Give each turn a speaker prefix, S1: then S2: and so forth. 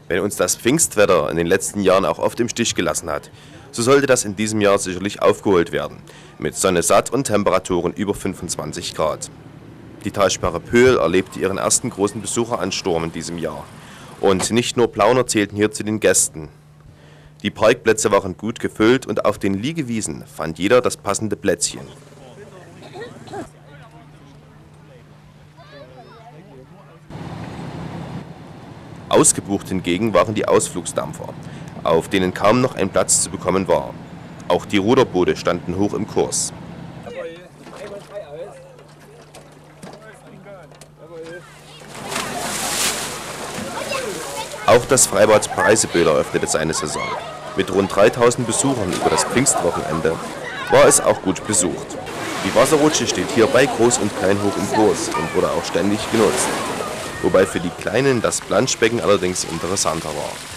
S1: Wenn uns das Pfingstwetter in den letzten Jahren auch oft im Stich gelassen hat, so sollte das in diesem Jahr sicherlich aufgeholt werden, mit Sonne satt und Temperaturen über 25 Grad. Die Talsperre Pöhl erlebte ihren ersten großen Besucheransturm in diesem Jahr. Und nicht nur Plauner zählten hier zu den Gästen. Die Parkplätze waren gut gefüllt und auf den Liegewiesen fand jeder das passende Plätzchen. Ausgebucht hingegen waren die Ausflugsdampfer, auf denen kaum noch ein Platz zu bekommen war. Auch die Ruderboote standen hoch im Kurs. Auch das Freibad Preißeböhl eröffnete seine Saison. Mit rund 3000 Besuchern über das Pfingstwochenende war es auch gut besucht. Die Wasserrutsche steht hier bei Groß und Klein hoch im Kurs und wurde auch ständig genutzt. Wobei für die Kleinen das Planschbecken allerdings interessanter war.